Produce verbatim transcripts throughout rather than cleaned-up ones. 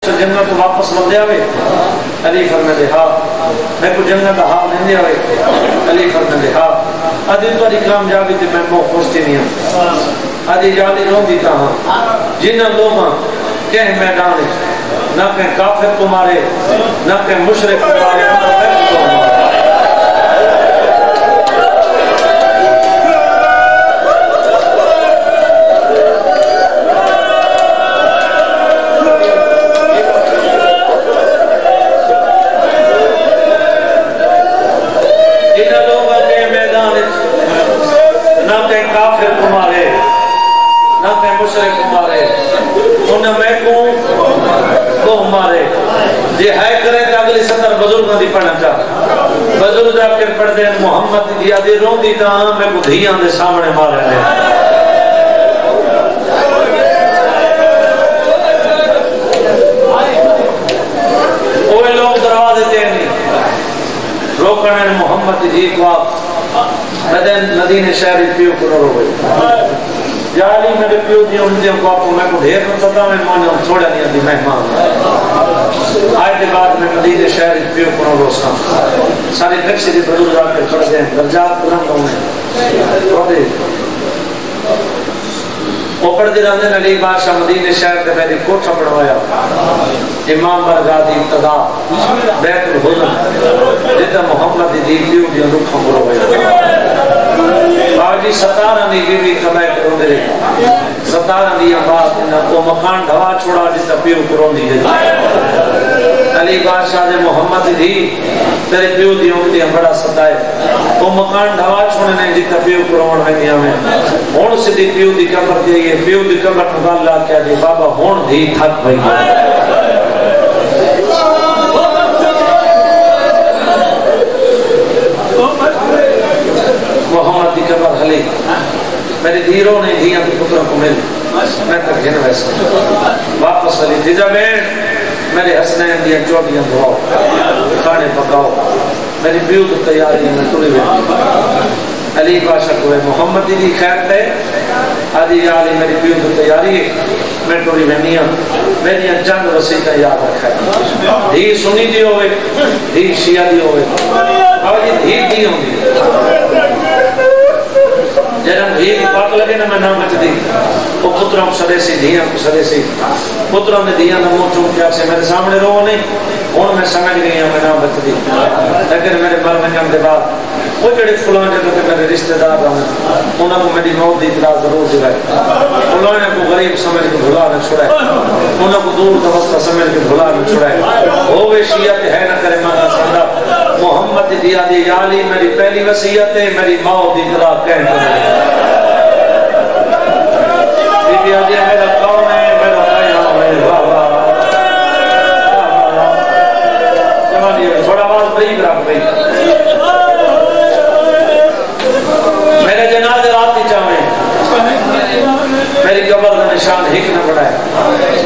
جنت واپس لگ جاوے علی فرمائے ہاں میں کو جنت حق نہیں دے ہوئے علی فرمائے ہاں ادھی تو ادھی کامیابی تے میں بہت خوش تھی نہیں ہوں ادھی جالی رو دیتا ہاں جنہ لوگاں کہیں میدان نہ کہیں کافر کو مارے نہ کہیں مشرک کو مارے نہ کہیں کو مارے بزرگ آپ کے پڑھ دیں محمد دیا دے رون دیتا ہاں میں کو دھیاں دے سامنے مارے لے اوہ لوگ دروا دیتے ہیں روکنے محمد جی کو آپ مدینہ شہر پیو کنو رو گئی جالی میرے پیو دی اندیوں کو آپ کو میں کو ڈھیر نہ ستا میں مانے ہم چھوڑا نہیں دی مہمان آئے دے بعد میں مدینہ شہر پیو کنو رو سا سارے رکشی دی بزرگ آ کے چھوڑ دیں درجات بلند ہونے چھوڑ دے اوپر دی رہنے علی بادشاہ مدینہ شہر دے میری کوٹھا بڑھوایا امام برگاہ دی ابتدا بیت الحزن جدہ محمد دی پیو دی رکھا بڑھوایا آجی ستارہ دی بیوی کبھائی کروں دے رہے ستارہ دی آباد انہا کو مکان ڈھوا چھوڑا جتا پیو کروں دی جائے علی بادشاہ دے محمد دی تیرے پیو دی ہوتی ہیں بڑا ستائے وہ مکان ڈھوا چھوڑنے جتا پیو کروں میں دیا میں ہون سے دی پیو دی کبر دی یہ پیو دی کبر مگال لا کیا دی بابا ہون دی تھک بھائی محمد دی کبر حلی میری دھیروں نے دھیاں دی پتروں کو مل میں تک گھن ویسا واپس علی فضا بیٹھ میرے حسنین دیا چوٹیاں دھواؤ کھانے پکاؤ میری بیو تو تیاری ہے میں توڑی بیٹھ علی بادشاہ کو محمد دی خیر تے آدھی علی میری بیو تو تیاری ہے میں توڑی بینیاں میری چند رسیدہ یاد رکھا ہے دھی سنی دی ہوئے دھی شیعہ دی ہوئے اور یہ دھی دی ہوں گی جنہاں دھی پاک لگے نا میں نام بچ دی وہ پتروں کو سدے سی دھیاں کو سدے سی پتروں نے دھیاں نہ منہ چون کیا سے میرے سامنے رو نہیں ہون میں سمجھ گئی ہوں میں نام بچ دی لیکن میرے بار میں جان دے بعد وہ جڑے فلان جگہ کے میرے رشتہ دار رہے انہوں کو میری موت دی اطلاع ضرور دلائے فلان کو غریب سمجھ کے بھلا نہ چھڑائے انہوں کو دور دوستہ سمجھ کے بھلا نہ چھڑائے ہوئے شیعت ہے نہ کرے مانا سندہ محمد دیا دی یالی میری پہلی وسیعت ہے میری موت دی اطلاع کہن کرے بی بی آجی میرا کون ہے میرا قیام ہے بابا جمالی ہے تھوڑا آواز بریک رکھ گئی میرے جنازے رات ہی چاہیں میری قبر کا نشان ہک نہ پڑا ہے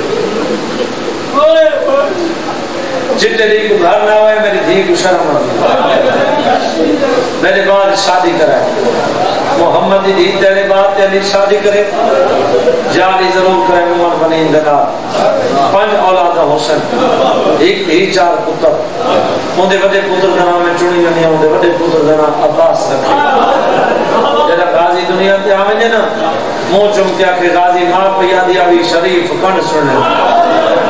جتنے دی کو گھر نہ ہوئے میری دھی کو شرم آتی میرے بعد شادی کرائے محمد دی تیرے بعد تیری شادی کرے جالی ضرور کرے عمر بنی اندنا پنج اولاد حسن ایک ہی چار پتر اندے وڈے پتر کا نام میں چنی ونی اندے وڈے پتر کا نام عباس رکھے جڑا غازی دنیا تے آویں نا منہ چمکیا کہ غازی ماں پہ یادی آوی شریف کنڈ سننے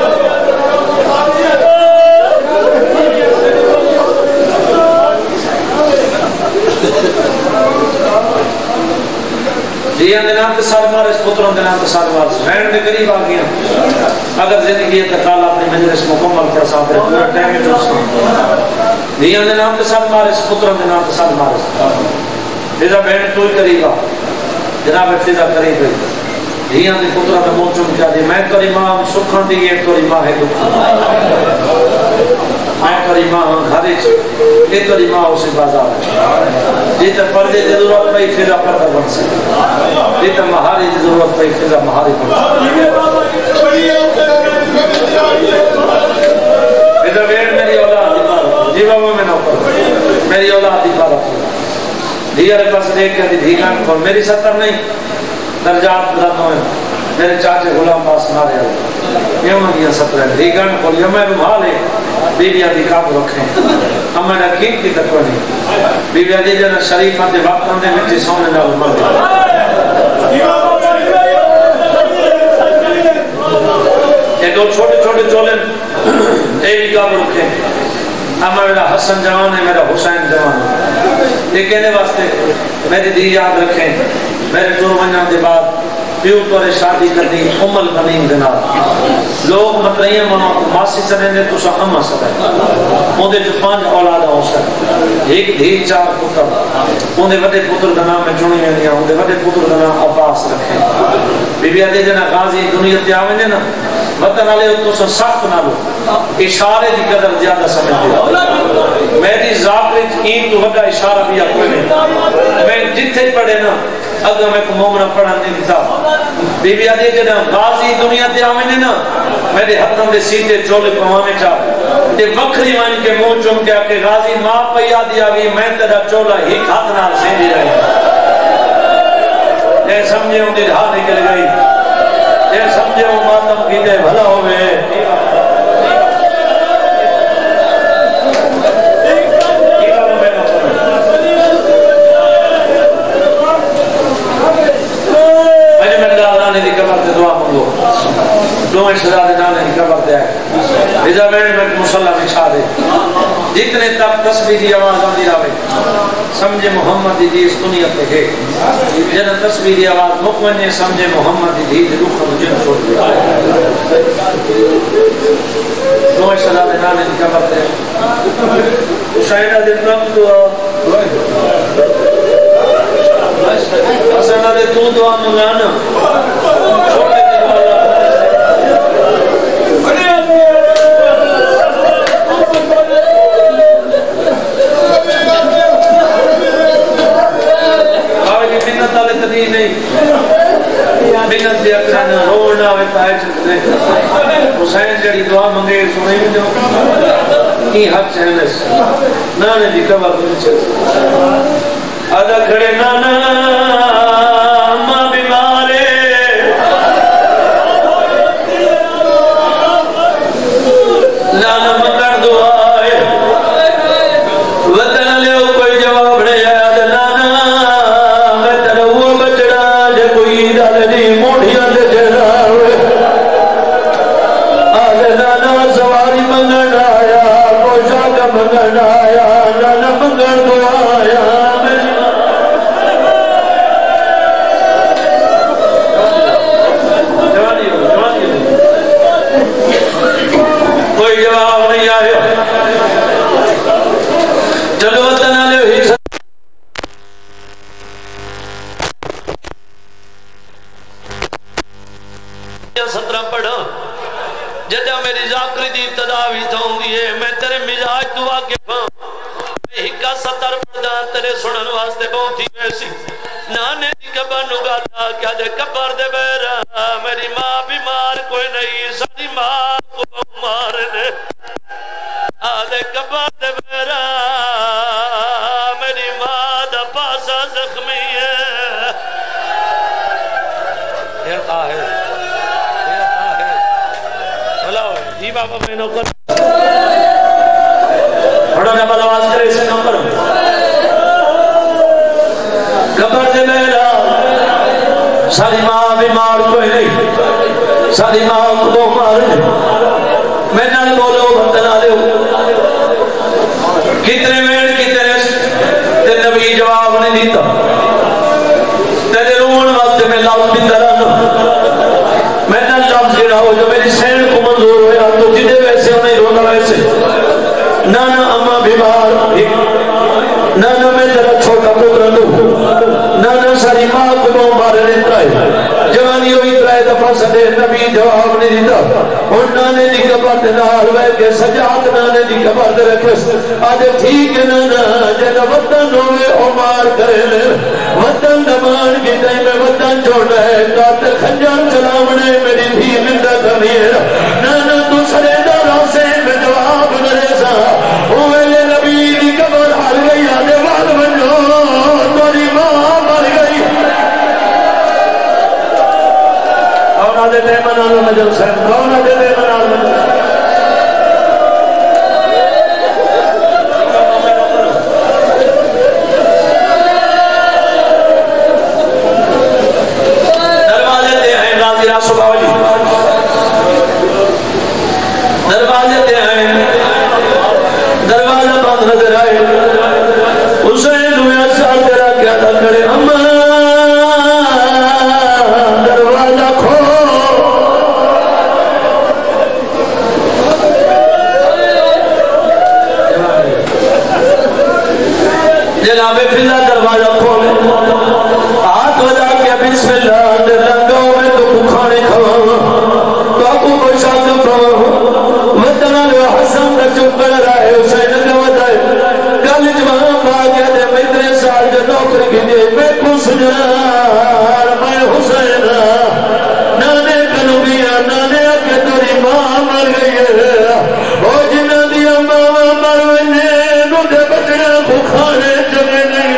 دیاں دے نام تے سار مارس پتروں دے نام تے سار مارس بہن دے قریب آگیا اگر زندگی تکالا اپنی مجلس مکمل پر ساتھ رہے پورا ٹائم ہے جو دیاں دے نام تے سار مارس پتروں دے نام تے سار مارس فضا بہن تو ہی قریب آ جناب فضا قریب ہے دیاں دے پتروں دے موچوں کیا دی میں تری ماں سکھن دی ہے تری ماں ہے دکھن میں تری ماں گھرے چھے یہ تری ماں اسی بازار ہے جیتا پردے دی ضرورت پئی فضا پردہ بن سکے جیتا مہاری دی ضرورت پئی فضا مہاری بن سکے فضا بہن میری اولاد دی پارا جی بابا میں نوکر میری اولاد دی پارا دیارے پاس دیکھ کے دی دھیگان کھول میری ستر نہیں درجات بلند ہوئے میرے چاچے غلام پاس مارے آئے یہ انہوں نے سترہ دیگن کو یمہ روحالے بی بی آدھی کعب رکھیں اما نہ کھین کی تکوہ نہیں بی بی آدھی جنہ شریفان دے وقتان دے مٹی سونے نہ عمر دے یہ دو چھوٹے چھوٹے چولن اے بھی کعب رکھیں اما میرا حسن جوان ہے میرا حسین جوان ہے یہ کہنے واسطے میری دی یاد رکھیں میرے دور مہینہ دے بعد پیو پر شادی کرنی امل بنیم دینا لوگ مطلعیاں منو ماسی سرین دے تو سا اما سرین اندھے جو پانچ اولادہ ہو سر ایک دھی چار پتر اندھے وڈے پتر کا نام میں چونی میں دیا اندھے وڈے پتر کا نام عباس رکھیں بی بی آدھے جنا غازی دنیا تیاویں دے نا وطن آلے تو سا سخت نہ لو اشارے دی قدر زیادہ سمجھ دے میری ذاکرت این تو وڈا اشارہ بھی اپنے میں جتھے پڑھے نا اگر میں کو مومنہ پڑھا نہیں دیتا بی بی آدھے جنا غازی دنیا تے آمنے نا میرے ہتھوں دے سیدھے چولے پوانے چاہ تے وکھری مان کے منہ چوم کے کہ غازی ماں پیا دیا گئی میں تیرا چولا ہی ہاتھ نال سیندھی رہی اے سمجھے ان دی ڈھا نکل گئی اے سمجھے وہ ماتم کیتے بھلا ہوئے دعائیں شدا دے نانے کی قبر دے آئے رضا بیڑ میں مسلح میں چھا دے جتنے تک تصویری آواز آدھی راوے سمجھے محمد دی اس دنیا پہ ہے جنہ تصویری آواز مکمنے سمجھے محمد دی روح و جن چھوڑ دیا دعائیں شدا دے نانے کی قبر دے شاہدہ دے نام دعا حسنہ دے تو دعا ملانا چھوڑے بینت دے اکھانا روڑنا ہوئے پائے چکتے حسین جڑی دعا منگے سنیں بھی دو کی حق چہنس نانے دی کبھا کچھ آدھا کھڑے نانا ماں بیمارے نانا مکر دعائے وطن لے کوئی جواب نہیں آیا نانا میں تر وہ بچڑا جے کوئی دل دی موڑیاں دے جڑا ہوئے آدھے نانا سواری منگن آیا پوشاک منگن آیا نانا منگن دعایا کوئی جواب نہیں آیا چلو وطن آلے ہوئی سترہ پڑھا جدہ میری ذاکری دی ابتداوی تھوں گی ہے میں تیرے مزاج دعا کے پاں میں ہکا ستر پڑھا تیرے سنن واسطے بہت ہی ویسی نانے دی کبھا نگالا کیا دے کبھر دے بیرا میری ماں بیمار کوئی نہیں ساری ماں کو مارنے آدھے کبھر دے بیرا میری ماں دا پاسا زخمی ہے یہ آہے یہ بابا میں نو کر بڑا نبال آواز کرے اسے نمبر قبر دے میرا ساری ماں بیمار کوئی نہیں ساری ماں کو دو مار میں نال بولو بندنا لے کتنے میڑ کتنے تے نبی جواب نہیں دیتا تیرے رون وقت میں لفظ بھی ترانو میں نال لفظ گرا ہو جو میری سین کو منظور ہویا تو جدے ویسے انہیں رونا ویسے نانا اما بیمار نانا میں تیرا چھوٹا پتر دو نانا ساری ماں کو دو مارنے ترائے جوانی ہوئی ترائے دفعہ صدے نبی جواب نہیں دیتا اور نانے دی کبر دے نال وے کے سجاد نانے دی کبر دے رکھس آجے ٹھیک ہے نانا جنہ وطن ہوئے او مار کرے لے وطن دمان کی ٹائم میں وطن چھوڑا ہے قاتل خنجر چلاونے میری بھی مندہ کمی ہے نانا تو سرے دارا سے میں جواب کرے سا ہوئے لے نبی دی کبر حال گئی آدھے وال بنو توری ماں مر گئی اور آدھے تیمن آلو مجل سین کون آدھے دروازے تے آئے دروازہ بند نظر آئے حسین ہوئے سال تیرا کیا تھا کرے اماں دروازہ کھول جناب فضا دروازہ کھولے ہاتھ بجا کے بسم اللہ دے لنگوں میں تو کھانے کھاؤں تو ابو کو شاک پاؤں وطنہ لے حسن کا چپ کر رہا ہے حسین کا وطائے گل جوان باغیا دے میں اتنے سال جو نوکر کی دے میں کو سجار میں حسین نانے کنوگیا نانے اکے توری ماں مر گئی ہے وہ جنہ دیا ماں مر ونے نو دے بچنا کو کھانے جگہ نہیں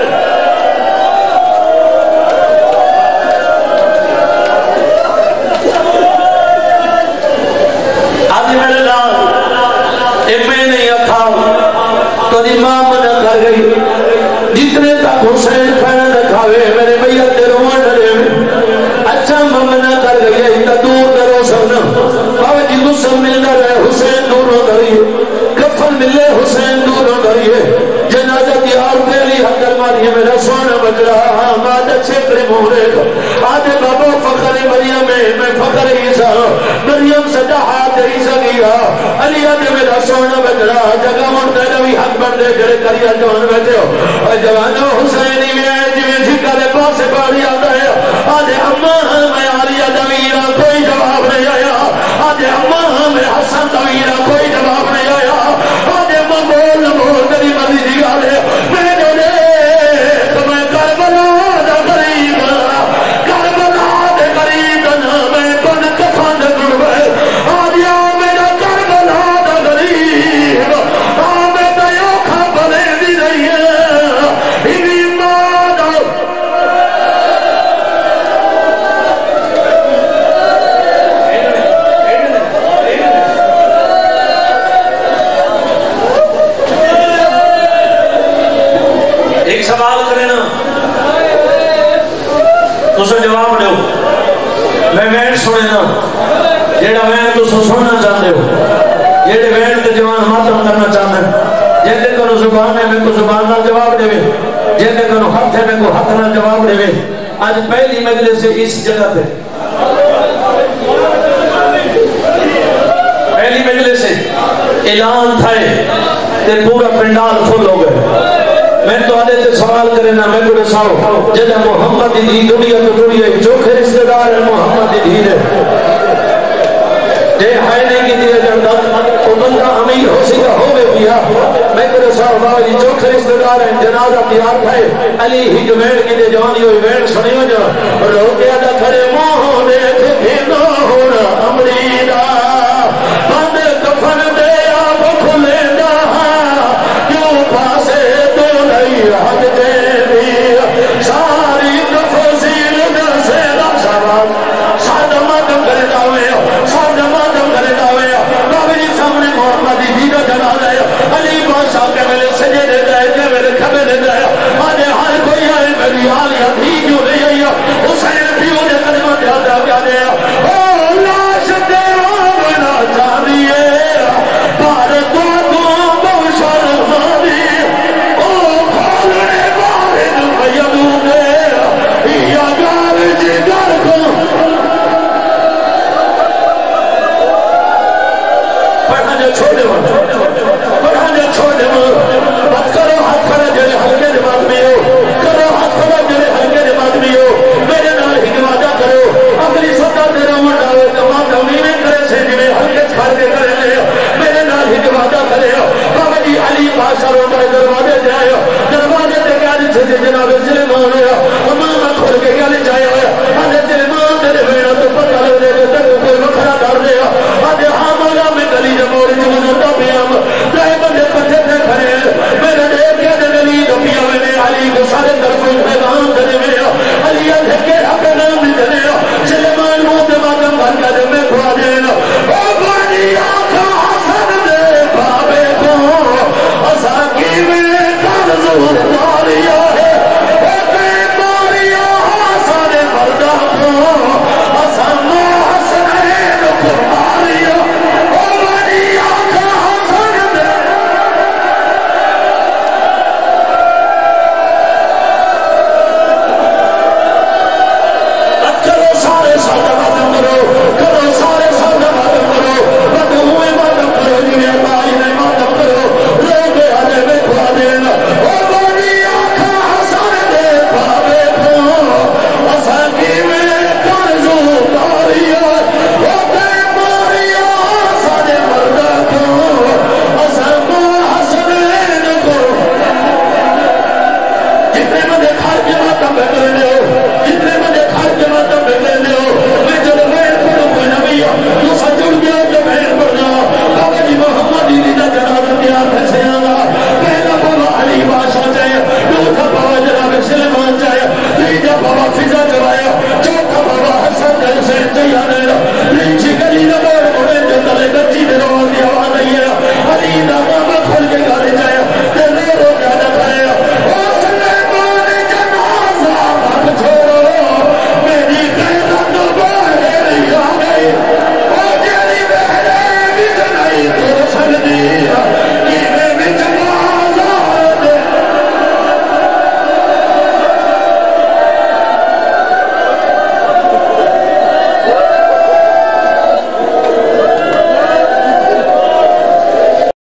آدھی میرے لال ایک میں نہیں تھا تو دی ماں منع کر گئی جتنے تک حسین کھانا دکھاوے میرے بھیا تیرو ڈرے اچھا ماں منع کر گئی اتنا دور درو سبنا بابا جی مسلم ملنا رہے حسین دوروں دریے کفن ملے حسین دوروں دریے جنازہ تیار پہلی حقر ماری میرا سونا بچ رہا ماں اچھے کرے مورے آدھے بابا فخر مریم میں فخر عیسیٰ مریم سجا ہاتھ عیسیٰ گیا علی آدھے میرا سونا بچ رہا جگہ مرد نوی حق بندے جڑے کریا جوان بیٹھے ہو اور جوانو حسینی میں جویں جھکا لے پاسے باری آدھا ہے آدھے اماں میں علی دویرہ کوئی جواب نہیں آیا آدھے اماں میں حسن دویرہ کوئی جواب نہیں آیا آدھے اماں بول بول کری مرضی دی گالے میں جو لے تو میں کربلا دا قریب کربلا دے قریب میں کن کفان دے گربے آدھیا میرا کربلا دا قریب آمیں دیو کھا بلے دی رہی ہے انہی ماں دا ایک سوال کرے نا تو سو جواب دے ہو میں وین سنے نا جیڑا وین تو سو سننا چاہتے ہو جیڑے وین تے جوان ماتم کرنا چاہتے ہیں جیندے کنو زبان ہے میں کو زبان نہ جواب دے وے جیندے کنو ہاتھ ہے میں کو ہاتھ نہ جواب دے وے آج پہلی مجلس سے اس جگہ پہ پہلی مجلس سے اعلان تھا تے پورا پنڈال فل ہو گئے میں تو آدھے تے سوال کرے نا میں کو رساؤ جدہ محمد دی دنیا تو دنیا جو کہ رشتہ دار ہے محمد دی دین ہے جے ہائے نہیں کی دیئے جاندہ تو بندہ امیر ہو سکا ہو گئے بیا میں کو رساؤ بابا جی جو کہ رشتہ دار ہے جنازہ تیار تھائے علی ہی جو ویڑ کی دے جوانی ہوئی ویڑ سنی ہو جا روکے آدھا کھڑے موہ دیکھ بھینا ہونا امریدہ بند کفن دے آپ کھلے دا کیوں پاسے تو نہیں حد دے بھی ساری تفصیل سے رکھشاوات سادہ مادم کرے داوے سادہ مادم کرے داوے بابی جی سامنے محمد ہی کا جنا دے علی بادشاہ کے میرے سجے دے دے کے میرے کھبے دے دے آدھے ہر کوئی آئے میری آلیا بھی جو نہیں آئی حسین بھی ہونے کلمہ دیادا کیا دے او لاش دے آمنا چاہیے بھارت کو بوشر مانی او کھولنے بارد بیدو دے یا گار جگر کو پڑھا جو چھوڑے ہو پڑھا جو چھوڑے ہو بات کرو ہاتھ کھڑا جڑے ہلکے دماغ میں ہو کرو ہاتھ کھڑا جڑے